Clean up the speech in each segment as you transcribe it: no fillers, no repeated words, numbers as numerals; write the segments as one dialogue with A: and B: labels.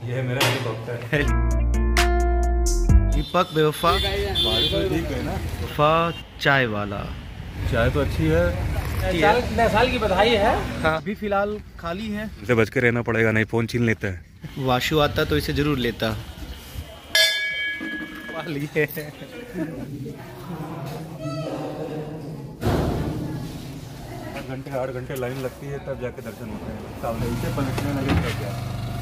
A: ये है मेरा हेलीकॉप्टर।
B: दीपक बेवफा
A: बारिश तो ठीक है ना।
B: वफा चाय वाला।
A: चाय तो अच्छी है।
C: 40 साल की बधाई है।
B: हाँ अभी फिलहाल खाली है।
A: इनसे बच के रहना पड़ेगा, नहीं फोन छीन लेते हैं।
B: वाशु आता तो इसे जरूर लेता। लिए
A: 8 घंटे लाइन लगती है तब जाके दर्शन होते हैं। सामने इसे पलटने लगे तो क्या।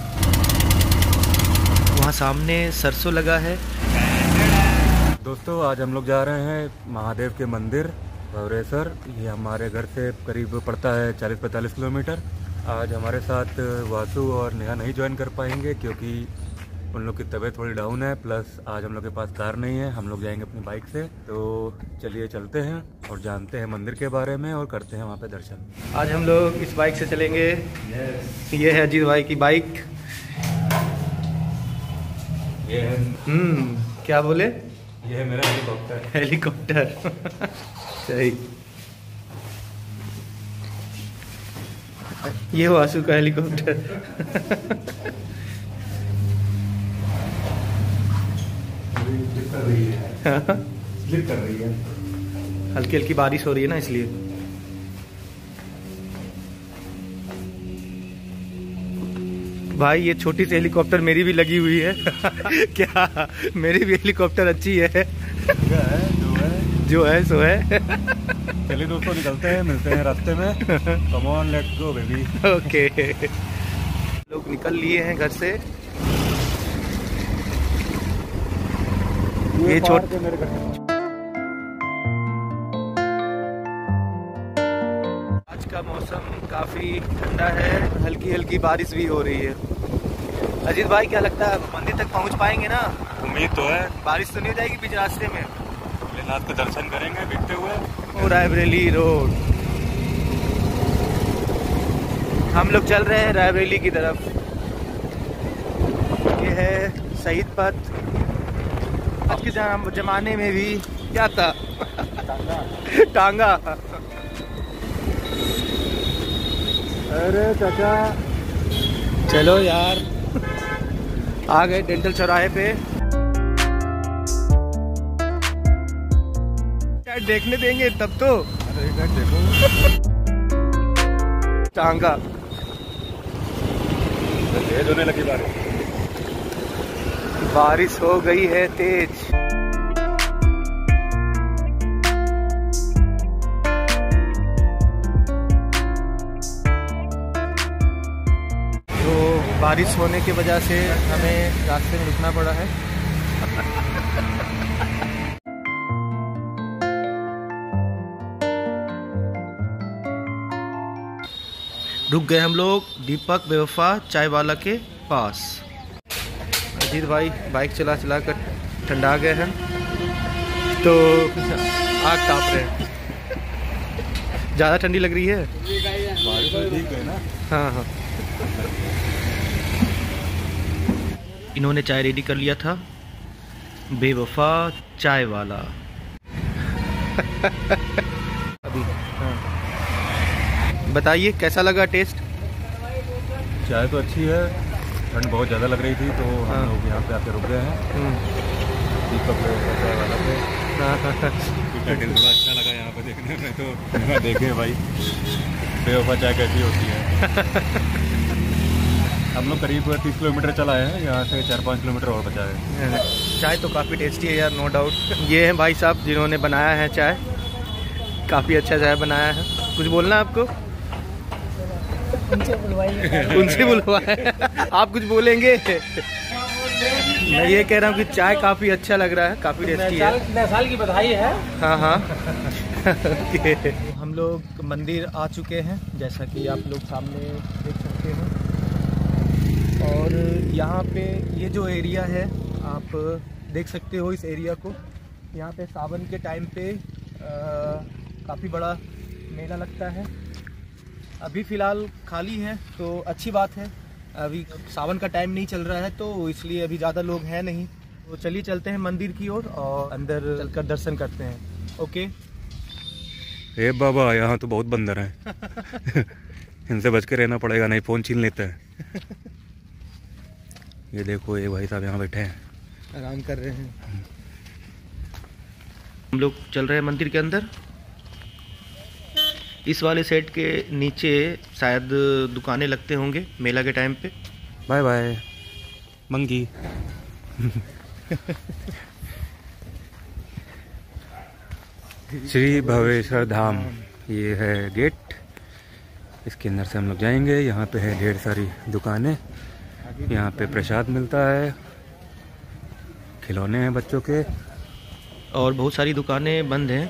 B: वहाँ सामने सरसों लगा है।
A: दोस्तों आज हम लोग जा रहे हैं महादेव के मंदिर भवरेश्वर। ये हमारे घर से करीब पड़ता है 40-45 किलोमीटर। आज हमारे साथ वासु और नेहा नहीं ज्वाइन कर पाएंगे क्योंकि उन लोग की तबीयत थोड़ी डाउन है, प्लस आज हम लोग के पास कार नहीं है। हम लोग जाएंगे अपनी बाइक से। तो चलिए चलते हैं और जानते हैं मंदिर के बारे में और करते हैं वहाँ पे दर्शन।
B: आज हम लोग इस बाइक से चलेंगे। ये है अजीत भाई की बाइक।
A: ये है
B: क्या बोले?
A: ये है मेरा हेलीकॉप्टर।
B: हेलीकॉप्टर सही। ये वासु का हेलीकॉप्टर।
A: स्लिप कर रही है।
B: हल्की हल्की बारिश हो रही है ना, इसलिए। भाई ये छोटी सी हेलीकॉप्टर मेरी भी लगी हुई है। क्या मेरी भी हेलीकॉप्टर अच्छी है? जो है सो है।
A: चलिए दोस्तों निकलते हैं, मिलते हैं रास्ते में। Come on let's go baby.
B: Okay लोग निकल लिए हैं घर से। ये छोड़
A: मेरे घर।
B: आज का मौसम काफी ठंडा है, हल्की हल्की बारिश भी हो रही है। अजीत भाई क्या लगता है मंदिर तक पहुंच पाएंगे ना?
A: उम्मीद तो है।
B: बारिश तो नहीं हो जाएगी बीच रास्ते में?
A: भोलेनाथ के दर्शन करेंगे दिखते हुए।
B: रायबरेली रोड हम लोग चल रहे हैं, रायबरेली की तरफ। ये है शहीद पथ। आज के जमाने में भी क्या था? टांगा।
A: अरे चाचा
B: चलो यार, आ गए डेंटल चौराहे पे। क्या देखने देंगे तब तो।
A: अरे एक मिनट देखो।
B: टांगा
A: तेज होने लगी बारिश।
B: बारिश हो गई है तेज। तो बारिश होने की वजह से हमें रास्ते में रुकना पड़ा है। रुक गए हम लोग दीपक बेवफा चाय वाला के पास। अजीत भाई बाइक चला चला कर ठंडा गए हैं तो आग ताप रहे हैं। ज़्यादा ठंडी लग रही है।
A: बारिश तो ठीक है ना।
B: हाँ हाँ इन्होंने चाय रेडी कर लिया था। बेवफा चाय वाला। अभी हाँ बताइए कैसा लगा टेस्ट?
A: चाय तो अच्छी है, ठंड बहुत ज़्यादा लग रही थी तो
B: हाँ।
A: हम लोग यहाँ पे आके रुक गए हैं दीपक चाय वाला पे। थोड़ा अच्छा लगा यहाँ पे देखने में। तो देखे भाई बेवफा चाय कैसी होती है। हम लोग करीब 30 किलोमीटर चलाए हैं, यहाँ से 4-5 किलोमीटर और बचा है।
B: चाय तो काफ़ी टेस्टी है यार, नो डाउट। ये हैं भाई साहब जिन्होंने बनाया है चाय। काफ़ी अच्छा चाय बनाया है। कुछ बोलना है आपको? उनसे बुलवाए। आप कुछ बोलेंगे? मैं ये कह रहा हूँ कि चाय काफ़ी अच्छा लग रहा है, काफ़ी टेस्टी है।
C: 40 साल की बधाई है।
B: हाँ हाँ। हम लोग मंदिर आ चुके हैं जैसा कि आप लोग सामने देख सकते हैं। और यहाँ पे ये जो एरिया है आप देख सकते हो इस एरिया को। यहाँ पे सावन के टाइम पे काफ़ी बड़ा मेला लगता है। अभी फ़िलहाल खाली है तो अच्छी बात है। अभी सावन का टाइम नहीं चल रहा है तो इसलिए अभी ज़्यादा लोग हैं नहीं। तो चलिए चलते हैं मंदिर की ओर और अंदर चलकर दर्शन करते हैं। ओके।
A: ए बाबा यहाँ तो बहुत बंदर हैं। इनसे बच के रहना पड़ेगा, नहीं फ़ोन छीन लेते हैं। ये देखो ये भाई साहब यहाँ बैठे हैं,
B: आराम कर रहे हैं। हम लोग चल रहे हैं मंदिर के अंदर। इस वाले सेट के नीचे शायद दुकानें लगते होंगे मेला के टाइम पे।
A: बाय बाय मंगी। श्री भवेश्वर धाम, ये है गेट, इसके अंदर से हम लोग जाएंगे। यहाँ पे है ढेर सारी दुकानें, यहाँ पे प्रसाद मिलता है, खिलौने हैं बच्चों के,
B: और बहुत सारी दुकानें बंद हैं।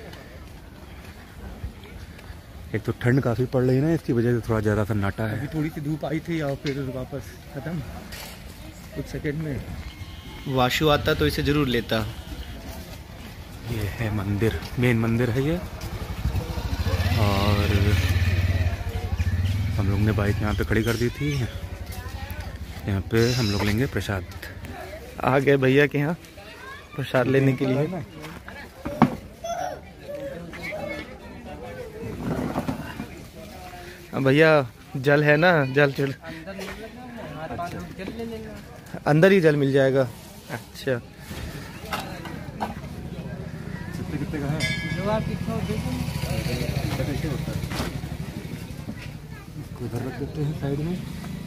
A: एक तो ठंड काफ़ी पड़ रही है ना, इसकी वजह से थोड़ा ज़्यादा सन्नाटा है।
B: अभी थोड़ी सी धूप आई थी और फिर वापस ख़त्म कुछ सेकंड में। वाशु आता तो इसे ज़रूर लेता।
A: ये है मंदिर, मेन मंदिर है ये। और हम लोग ने बाइक यहाँ पे खड़ी कर दी थी। यहाँ पे हम लोग लेंगे प्रसाद।
B: आ गए भैया के यहाँ प्रसाद लेने के लिए। भैया जल है ना, जल चल अंदर ही जल मिल जाएगा। अच्छा
A: कितने का है? उधर रख देते हैं साइड में।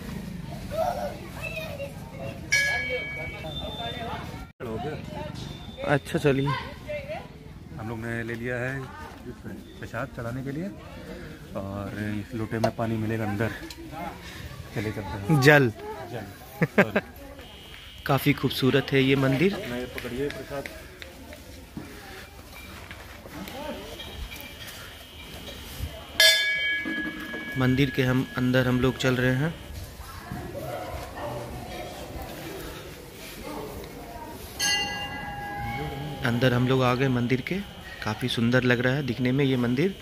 B: अच्छा चलिए,
A: हम लोग ने ले लिया है प्रसाद चढ़ाने के लिए, और इस लोटे में पानी मिलेगा अंदर। चले चलते हैं।
B: जल
A: जल
B: काफ़ी खूबसूरत है ये मंदिर।
A: पकड़िए प्रसाद।
B: मंदिर के अंदर हम लोग चल रहे हैं। अंदर हम लोग आ गए मंदिर के। काफ़ी सुंदर लग रहा है दिखने में ये मंदिर।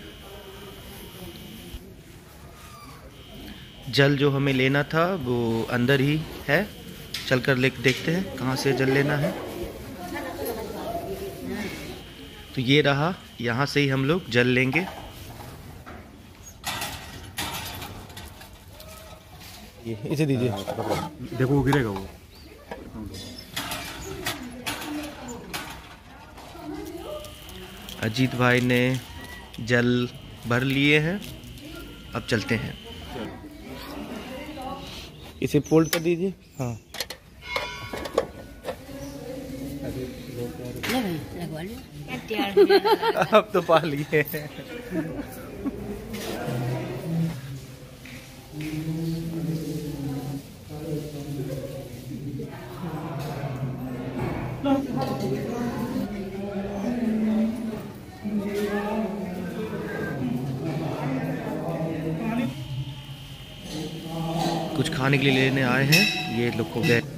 B: जल जो हमें लेना था वो अंदर ही है, चलकर देखते हैं कहाँ से जल लेना है। तो ये रहा, यहाँ से ही हम लोग जल लेंगे। ये इसे दीजिए।
A: देखो वो गिरेगा वो।
B: अजीत भाई ने जल भर लिए हैं, अब चलते हैं। इसे फोल्ड कर दीजिए। हाँ अब तो पा लिए। कुछ खाने के लिए लेने आए हैं, ये लोग हो गए।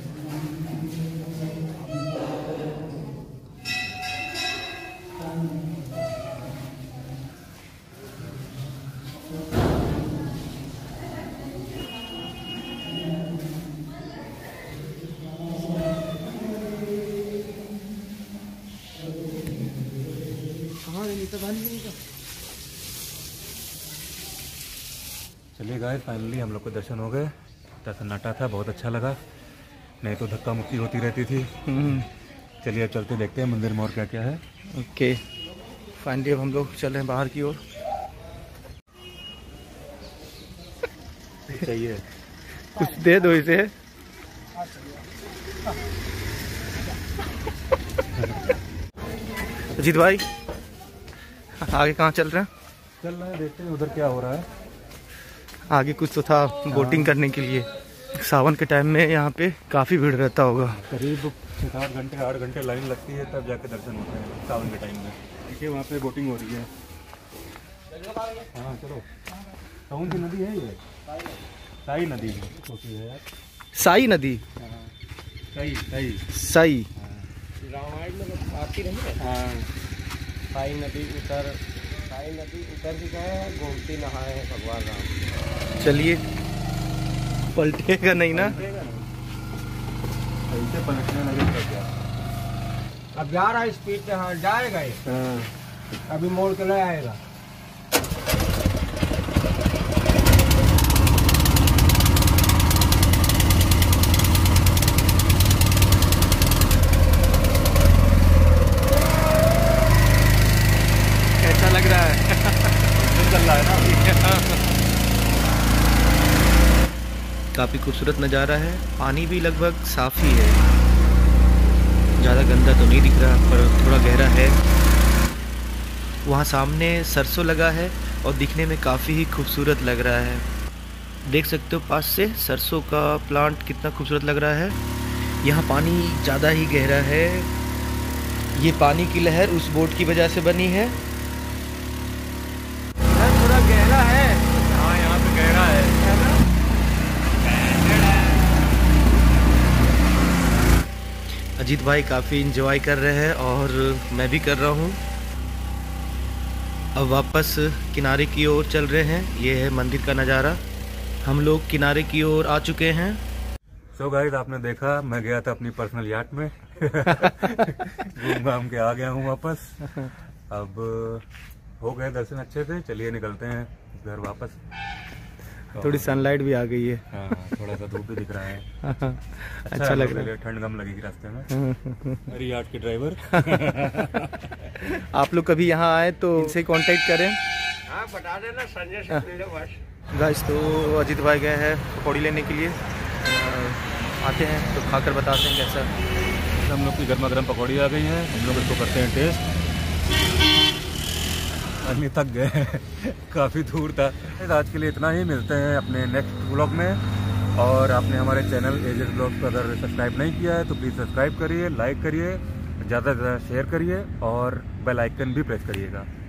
A: चलिए गाइस, फाइनली हम लोग को दर्शन हो गए। इतना सन्नाटा था, बहुत अच्छा लगा, नहीं तो धक्का मुक्की होती रहती थी। चलिए अब चलते देखते हैं मंदिर में और क्या क्या है।
B: ओके, फाइनली अब हम लोग चल रहे हैं बाहर की ओर।
A: चाहिए
B: कुछ दे दो इसे। अजीत भाई आगे कहाँ चल रहे हैं?
A: चल रहे हैं, देखते हैं उधर क्या हो रहा है।
B: आगे कुछ तो था बोटिंग करने के लिए। सावन के टाइम में यहाँ पे काफ़ी भीड़ रहता होगा।
A: करीब 7 घंटे 8 घंटे लाइन लगती है, तब जाके दर्शन होते हैं सावन के टाइम में। देखिए वहाँ पे बोटिंग हो रही है। हाँ चलो। कौन सी नदी है ये? साई नदी है। छोटी है यार।
B: साई नदी।
A: साई साई
B: साई
C: रामायण में आती रही है।
A: हाँ।
C: साई नदी उतर के गए, गोमती नहाए हैं भगवान राम।
B: चलिए, पलटेगा नहीं ना?
A: ऐसे पलटने लगे तो क्या?
C: अब जा रहा है स्पीड से। हाँ जाएगा ये, अभी मोड़ के ले आएगा।
B: काफ़ी खूबसूरत नज़ारा है। पानी भी लगभग साफ़ ही है, ज़्यादा गंदा तो नहीं दिख रहा पर थोड़ा गहरा है। वहाँ सामने सरसों लगा है और दिखने में काफ़ी ही खूबसूरत लग रहा है। देख सकते हो पास से सरसों का प्लांट कितना खूबसूरत लग रहा है। यहाँ पानी ज़्यादा ही गहरा है। ये पानी की लहर उस बोट की वजह से बनी है।
C: थोड़ा गहरा है।
A: हाँ, यहाँ पे गहरा है।
B: अजीत भाई काफ़ी इंजॉय कर रहे हैं और मैं भी कर रहा हूँ। अब वापस किनारे की ओर चल रहे हैं। ये है मंदिर का नज़ारा। हम लोग किनारे की ओर आ चुके हैं।
A: सो गाइस, आपने देखा मैं गया था अपनी पर्सनल याट में घूम घाम के आ गया हूँ वापस। अब हो गए दर्शन अच्छे से, चलिए निकलते हैं घर वापस।
B: थोड़ी सनलाइट भी आ गई है।
A: हाँ, थोड़ा सा धूप भी दिख रहा है।
B: अच्छा लग रहा है।
A: ठंड कम लगेगी रास्ते में। मेरी याट के ड्राइवर
B: आप लोग कभी यहाँ आए तो इनसे कांटेक्ट करें।
C: हाँ, बता देना, संजय से मिल लो बस।
B: गाइस, तो अजीत भाई गए हैं पकौड़ी लेने के लिए। आते हैं तो खाकर बताते हैं कैसा।
A: हम लोग की गर्मा गर्म पकौड़ी आ गई है, हम लोग इसको करते हैं टेस्ट। अन्य थक गए काफ़ी दूर था। आज के लिए इतना ही, मिलते हैं अपने नेक्स्ट व्लॉग में। और आपने हमारे चैनल एजेस ब्लॉग्स को अगर सब्सक्राइब नहीं किया है तो प्लीज़ सब्सक्राइब करिए, लाइक करिए, ज़्यादा से ज़्यादा शेयर करिए और बेल आइकन भी प्रेस करिएगा।